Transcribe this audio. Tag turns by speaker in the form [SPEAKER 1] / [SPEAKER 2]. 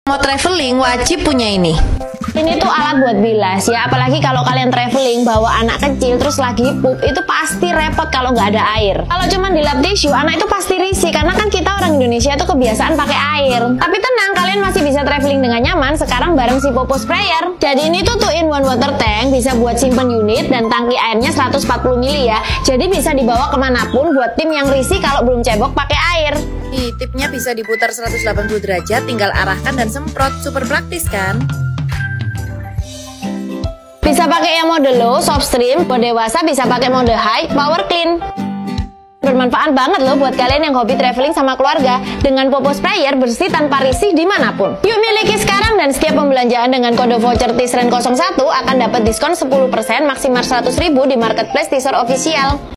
[SPEAKER 1] Mau traveling wajib punya ini.
[SPEAKER 2] Ini tuh alat buat bilas ya, apalagi kalau kalian traveling bawa anak kecil terus lagi pup, itu pasti repot kalau nggak ada air. Kalau cuman di lap tisu, anak itu pasti risih karena kan kita orang Indonesia tuh kebiasaan pakai air. Tapi tenang, kalian masih bisa traveling dengan nyaman sekarang bareng si Popo Sprayer. Jadi ini tuh 2-in-1 water tank, bisa buat simpen unit dan tangki airnya 140 mili ya. Jadi bisa dibawa kemanapun buat tim yang risih kalau belum cebok pakai air.
[SPEAKER 1] Nih, tipnya bisa diputar 180 derajat, tinggal arahkan dan semprot. Super praktis kan?
[SPEAKER 2] Bisa pakai yang mode low, soft stream, buat dewasa bisa pakai mode high, power clean. Bermanfaat banget loh buat kalian yang hobi traveling sama keluarga. Dengan Popo Sprayer bersih tanpa risih dimanapun. Yuk miliki sekarang dan setiap pembelanjaan dengan kode voucher Tisren01 akan dapat diskon 10% maksimal 100.000 di marketplace Tisor official.